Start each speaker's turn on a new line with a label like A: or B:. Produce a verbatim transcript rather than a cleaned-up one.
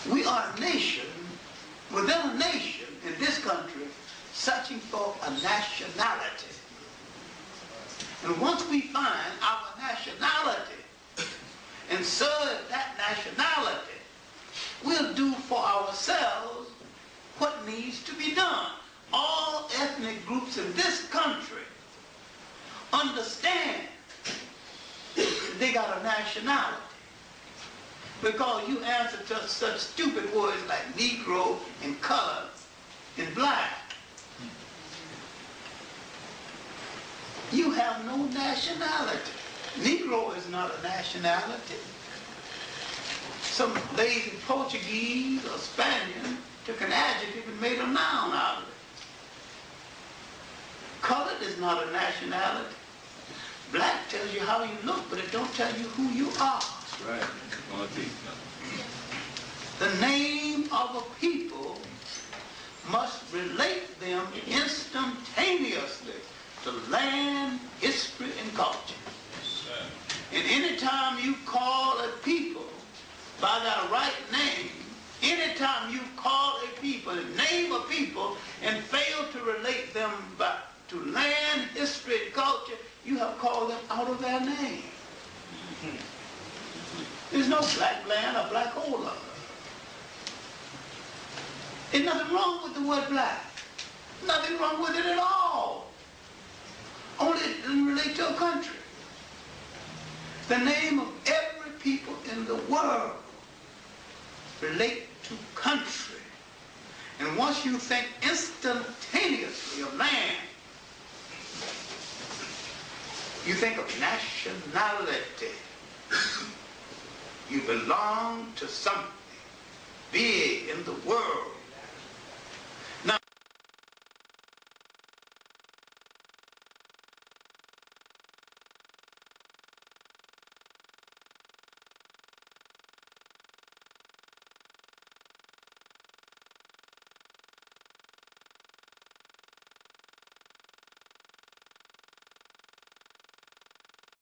A: We are a nation, within a nation in this country, searching for a nationality. And once we find our nationality and serve that nationality, we'll do for ourselves what needs to be done. All ethnic groups in this country understand they got a nationality, because you answer to such stupid words like Negro and color and black. You have no nationality. Negro is not a nationality. Some lazy Portuguese or Spaniard took an adjective and made a noun out of it. Colored is not a nationality. Black tells you how you look, but it don't tell you who you are.
B: That's right.
A: The name of a people must relate them instantaneously to land, history, and culture. And anytime you call a people by their right name, anytime you call a people, name a people, and fail to relate them back to land, history, and culture, you have called them out of their name. There's no black land or black Ola. There's nothing wrong with the word black. Nothing wrong with it at all. Only it doesn't relate to a country. The name of every people in the world relate to country. And once you think instantaneously of land, you think of nationality. You belong to something big in the world.